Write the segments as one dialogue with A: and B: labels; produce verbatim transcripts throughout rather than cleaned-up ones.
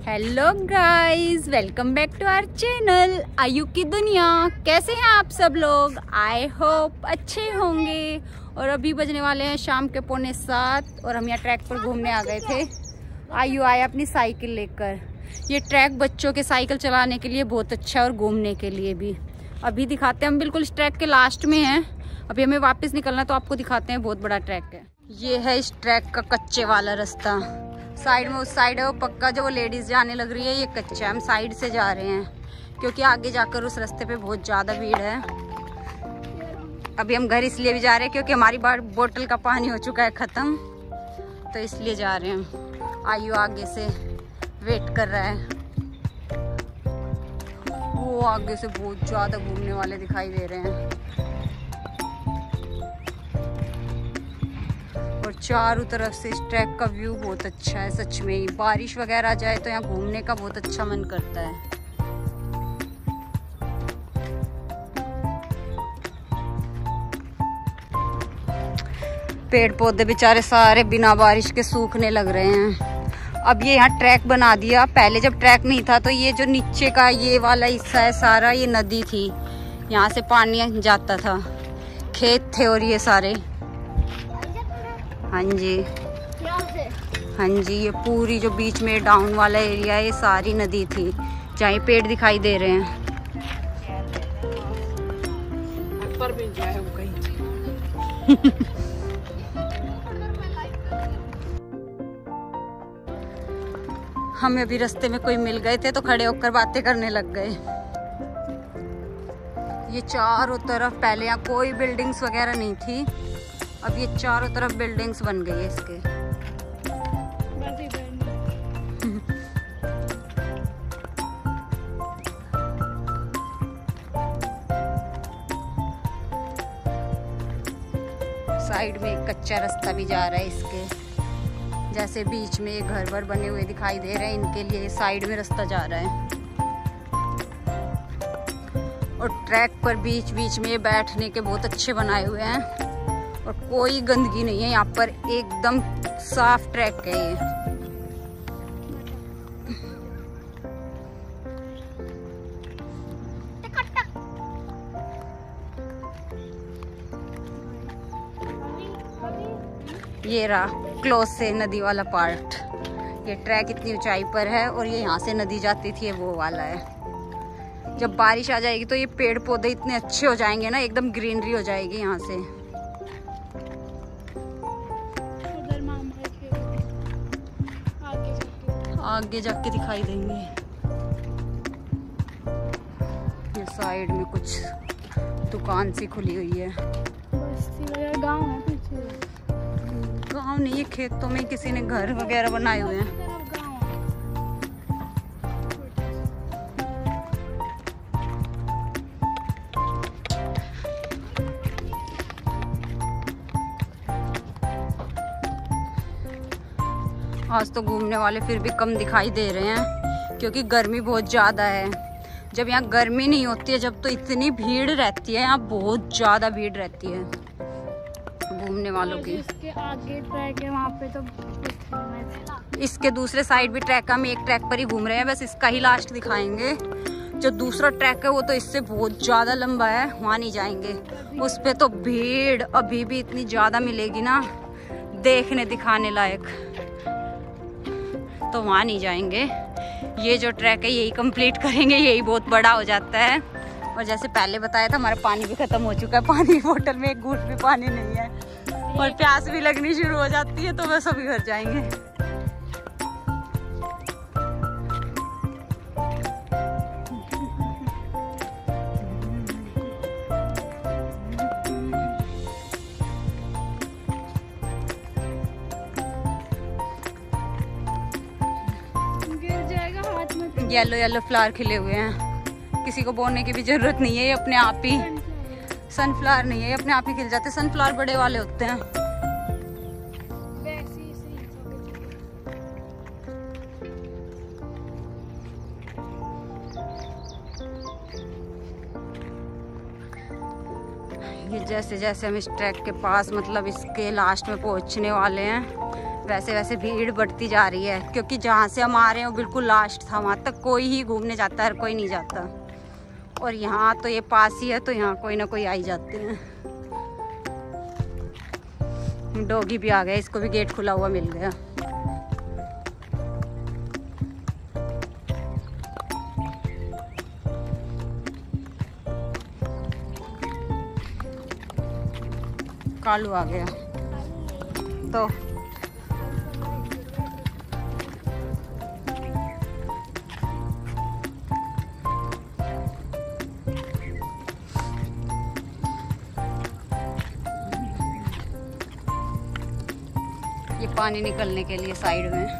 A: Hello guys, welcome back to our channel Aayu की दुनिया। कैसे हैं आप सब लोग? आई होप अच्छे होंगे। और अभी बजने वाले हैं शाम के पौने सात और हम यहाँ ट्रैक पर घूमने आ गए थे। आयु आया अपनी साइकिल लेकर। ये ट्रैक बच्चों के साइकिल चलाने के लिए बहुत अच्छा है और घूमने के लिए भी। अभी दिखाते हैं, हम बिल्कुल इस ट्रैक के लास्ट में हैं। अभी हमें वापस निकलना, तो आपको दिखाते हैं। बहुत बड़ा ट्रैक है। ये है इस ट्रैक का कच्चे वाला रास्ता। साइड में उस साइड है वो पक्का, जो वो लेडीज जाने लग रही है, ये कच्चा। हम साइड से जा रहे हैं क्योंकि आगे जाकर उस रास्ते पे बहुत ज़्यादा भीड़ है। अभी हम घर इसलिए भी जा रहे हैं क्योंकि हमारी बोतल का पानी हो चुका है ख़त्म, तो इसलिए जा रहे हैं। आयु आगे से वेट कर रहा है। वो आगे से बहुत ज़्यादा घूमने वाले दिखाई दे रहे हैं और चारों तरफ से इस ट्रैक का व्यू बहुत अच्छा है। सच में ही बारिश वगैरह आ जाए तो यहाँ घूमने का बहुत अच्छा मन करता है। पेड़ पौधे बेचारे सारे बिना बारिश के सूखने लग रहे हैं। अब ये यहाँ ट्रैक बना दिया। पहले जब ट्रैक नहीं था तो ये जो नीचे का ये वाला हिस्सा है सारा, ये नदी थी। यहाँ से पानी जाता था, खेत थे और ये सारे। हाँ जी, हाँ जी, ये पूरी जो बीच में डाउन वाला एरिया है, ये सारी नदी थी। जहाँ पेड़ दिखाई दे रहे हैं। पर भी जाए वो कहीं। हमें भी रास्ते में कोई मिल गए थे तो खड़े होकर बातें करने लग गए। ये चारों तरफ, पहले यहाँ कोई बिल्डिंग्स वगैरह नहीं थी, अब ये चारों तरफ बिल्डिंग्स बन गई है इसके। साइड में एक कच्चा रास्ता भी जा रहा है इसके। जैसे बीच में ये घर वर बने हुए दिखाई दे रहे हैं, इनके लिए साइड में रास्ता जा रहा है। और ट्रैक पर बीच बीच में बैठने के बहुत अच्छे बनाए हुए हैं और कोई गंदगी नहीं है यहाँ पर। एकदम साफ ट्रैक है ये। ये रहा क्लोज से नदी वाला पार्ट। ये ट्रैक इतनी ऊंचाई पर है और ये यहाँ से नदी जाती थी, वो वाला है। जब बारिश आ जाएगी तो ये पेड़ पौधे इतने अच्छे हो जाएंगे ना, एकदम ग्रीनरी हो जाएगी यहाँ से। आगे जाके दिखाई देंगे। ये साइड में कुछ दुकान सी खुली हुई है। गाँव है पीछे। गाँव नहीं, ये खेतों में किसी ने घर वगैरह बनाए हुए हैं। आज तो घूमने वाले फिर भी कम दिखाई दे रहे हैं क्योंकि गर्मी बहुत ज़्यादा है। जब यहाँ गर्मी नहीं होती है, जब तो इतनी भीड़ रहती है यहाँ, बहुत ज़्यादा भीड़ रहती है घूमने वालों की। इसके आगे ट्रैक है वहाँ पे, तो इसके दूसरे साइड भी ट्रैक है। हम एक ट्रैक पर ही घूम रहे हैं, बस इसका ही लास्ट दिखाएंगे। जो दूसरा ट्रैक है वो तो इससे बहुत ज़्यादा लंबा है, वहाँ नहीं जाएंगे। उस पे तो भीड़ अभी भी इतनी ज़्यादा मिलेगी ना, देखने दिखाने लायक, तो वहाँ नहीं जाएंगे। ये जो ट्रैक है यही कंप्लीट करेंगे, यही बहुत बड़ा हो जाता है। और जैसे पहले बताया था, हमारा पानी भी खत्म हो चुका है। पानी बोतल में एक घूंट भी पानी नहीं है और प्यास भी लगनी शुरू हो जाती है, तो बस अभी घर जाएंगे। येलो येलो फ्लावर खिले हुए हैं, किसी को बोने की भी जरूरत नहीं है। ये अपने आप ही, सनफ्लावर नहीं है, ये अपने आप ही खिल जाते हैं। सनफ्लावर बड़े वाले होते हैं। ये जैसे जैसे हम इस ट्रैक के पास, मतलब इसके लास्ट में पहुंचने वाले हैं, वैसे वैसे भीड़ बढ़ती जा रही है, क्योंकि जहाँ से हम आ रहे हैं वो बिल्कुल लास्ट था, वहाँ तक कोई ही घूमने जाता है, हर कोई नहीं जाता। और यहाँ तो ये पास ही है, तो यहाँ कोई ना कोई आ ही जाते हैं। डॉगी भी आ गया, इसको भी गेट खुला हुआ मिल गया। कालू आ गया तो ये पानी निकलने के लिए साइड में।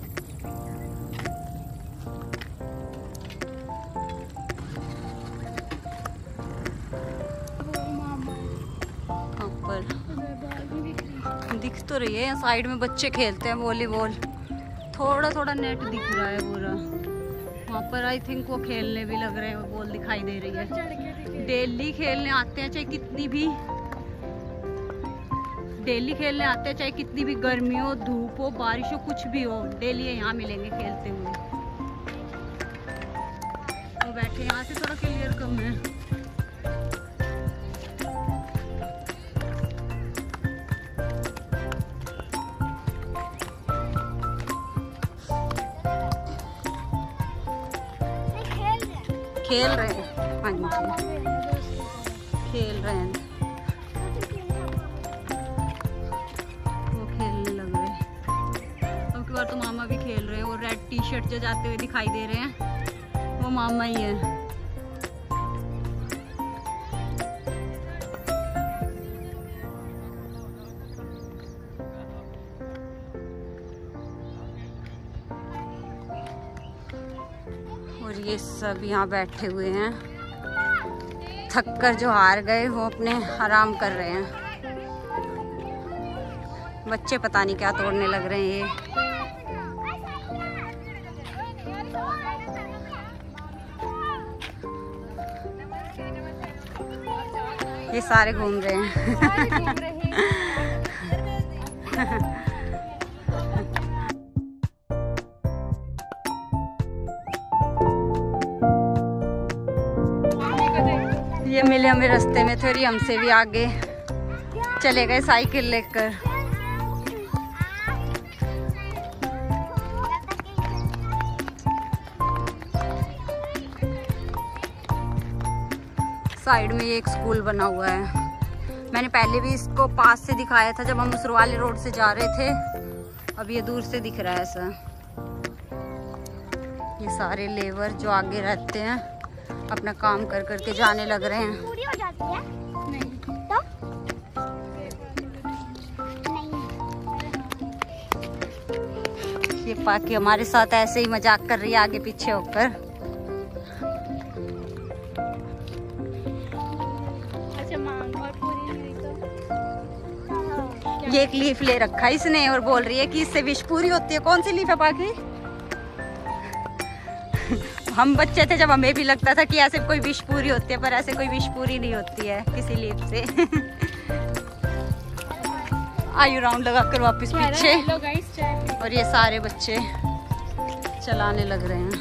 A: दिख तो रही है, साइड में बच्चे खेलते हैं वॉलीबॉल, थोड़ा थोड़ा नेट दिख रहा है पूरा। वहाँ पर आई थिंक वो खेलने भी लग रहे हैं, बॉल दिखाई दे रही है। डेली खेलने आते हैं, चाहे कितनी भी डेली खेलने आते हैं, चाहे कितनी भी गर्मी हो, धूप हो, बारिश हो, कुछ भी हो, डेली यहाँ मिलेंगे खेलते हुए। वो बैठे, यहाँ से थोड़ा क्लियर कम है। खेल रहे हैं, हाँ जी खेल रहे हैं, वो खेलने लग रहे हैं। अब की बार तो मामा भी खेल रहे हैं। वो रेड टी शर्ट जो जाते हुए दिखाई दे रहे हैं, वो मामा ही है। और ये सब यहाँ बैठे हुए हैं, थक कर जो हार गए वो अपने आराम कर रहे हैं। बच्चे पता नहीं क्या तोड़ने लग रहे हैं। ये ये सारे घूम रहे हैं। ये मिले हमें रास्ते में, थोड़ी हमसे भी आगे चले गए साइकिल लेकर। साइड में ये एक स्कूल बना हुआ है। मैंने पहले भी इसको पास से दिखाया था जब हम उसरवाली रोड से जा रहे थे। अब ये दूर से दिख रहा है ऐसा। ये सारे लेबर जो आगे रहते हैं अपना काम कर करके जाने लग रहे हैं। पूरी हो जाती है? नहीं। तो? नहीं। ये पाकी हमारे साथ ऐसे ही मजाक कर रही है आगे पीछे होकर। अच्छा मांग और पूरी नहीं तो? ये एक लीफ ले रखा है इसने और बोल रही है कि इससे विश पूरी होती है। कौन सी लीफ है पाकी? हम बच्चे थे जब हमें भी लगता था कि ऐसे कोई विश पूरी होती है, पर ऐसे कोई विश पूरी नहीं होती है किसी लीफ से। आयु राउंड लगा कर वापस पीछे। और ये सारे बच्चे चलाने लग रहे हैं।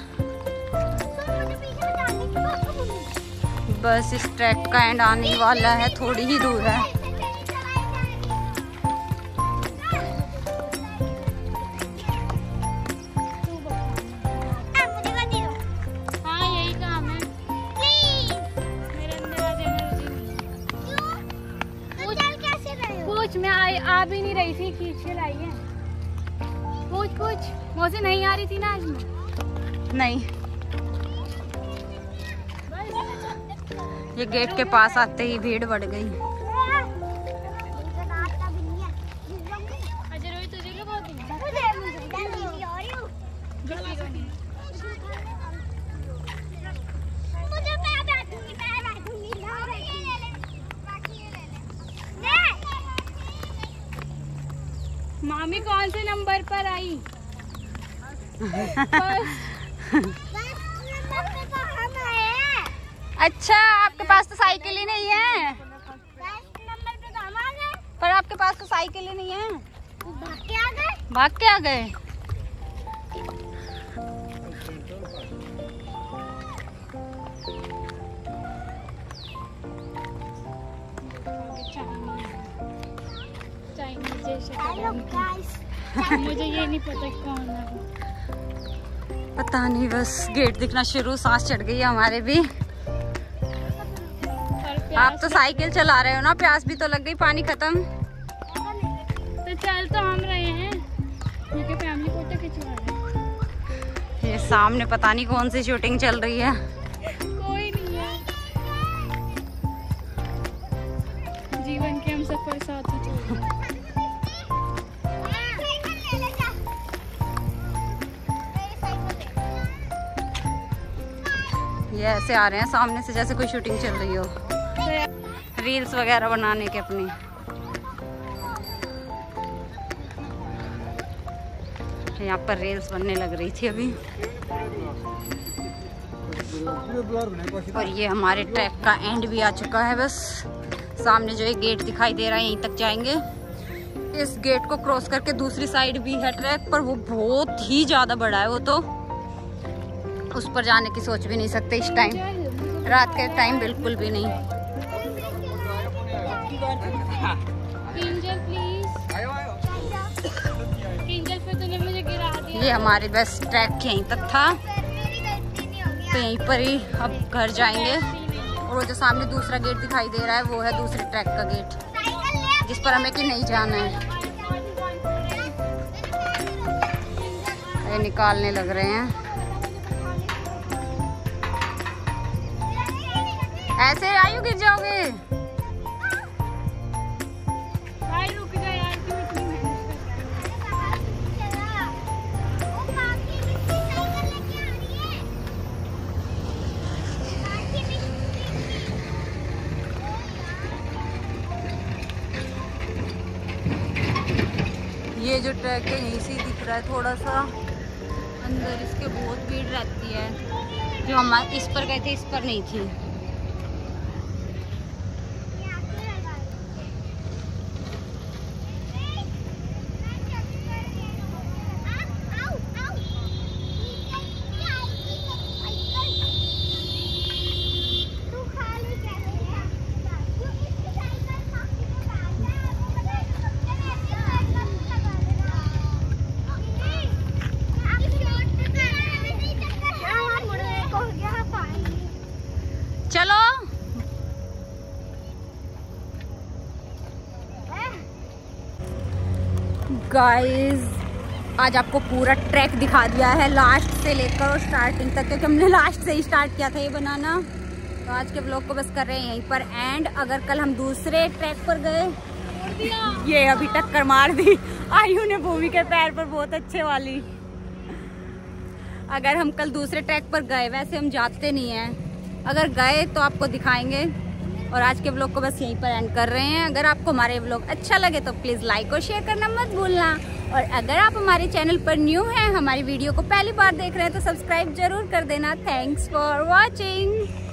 A: बस इस ट्रैक का एंड आने वाला है, थोड़ी ही दूर है।
B: मैं आ, आ भी नहीं रही थी, खींच के लाई है। पूछ पूछ मौसी नहीं आ रही थी ना आज में?
A: नहीं। ये गेट के पास आते ही भीड़ बढ़ गई।
B: मामी कौन से नंबर पर आई?
A: अच्छा आपके पास तो साइकिल ही नहीं है। पर आपके पास तो साइकिल ही नहीं है।
B: भाग के आ गए।
A: भाग के आ गए।
B: मुझे ये नहीं पता कौन है,
A: पता नहीं, बस गेट दिखना शुरू, सांस चढ़ गई है हमारे भी। आप तो साइकिल चला रहे हो ना, प्यास भी तो लग गई, पानी खत्म।
B: तो चल तो हम रहे हैं क्योंकि फैमिली फोटो खिंचवा रहे हैं।
A: ये सामने पता नहीं कौन सी शूटिंग चल रही है।
B: कोई नहीं है, जीवन के हम सफर साथ ही चल रहे हैं।
A: ये ऐसे आ रहे हैं सामने से जैसे कोई शूटिंग चल रही हो, रील्स वगैरह बनाने के अपनी। यहाँ पर रील्स बनने लग रही थी अभी। और ये हमारे ट्रैक का एंड भी आ चुका है, बस सामने जो एक गेट दिखाई दे रहा है यहीं तक जाएंगे। इस गेट को क्रॉस करके दूसरी साइड भी है ट्रैक, पर वो बहुत ही ज्यादा बड़ा है, वो तो उस पर जाने की सोच भी नहीं सकते इस टाइम, रात के टाइम बिल्कुल भी नहीं।
B: किंजल प्लीज, किंजल पे तूने मुझे गिरा दिया।
A: ये हमारे बस ट्रैक यहीं तक था, तो यहीं पर ही अब घर जाएंगे। और वो जो सामने दूसरा गेट दिखाई दे रहा है वो है दूसरे ट्रैक का गेट, जिस पर हमें कि नहीं जाना है। ये निकालने लग रहे हैं, ऐसे आयु गिर जाओगे।
B: भाई रुक जा यार, क्यों इतनी मेहनत कर रहा है?
A: ये जो ट्रैक है यहीं से दिख रहा है, थोड़ा सा अंदर इसके बहुत भीड़ रहती है। जो हम इस पर गए थे इस पर नहीं थी। चलो गाइस, आज आपको पूरा ट्रैक दिखा दिया है लास्ट से लेकर स्टार्टिंग तक, क्योंकि हमने लास्ट से ही स्टार्ट किया था ये बनाना। तो आज के ब्लॉग को बस कर रहे हैं यहीं पर एंड। अगर कल हम दूसरे ट्रैक पर गए, ये अभी टक्कर मार दी आयु ने भूमि के पैर पर, बहुत अच्छे वाली। अगर हम कल दूसरे ट्रैक पर गए, वैसे हम जाते नहीं हैं, अगर गए तो आपको दिखाएंगे। और आज के ब्लॉग को बस यहीं पर एंड कर रहे हैं। अगर आपको हमारे ब्लॉग अच्छा लगे तो प्लीज़ लाइक और शेयर करना मत भूलना। और अगर आप हमारे चैनल पर न्यू हैं, हमारी वीडियो को पहली बार देख रहे हैं, तो सब्सक्राइब जरूर कर देना। Thanks for watching.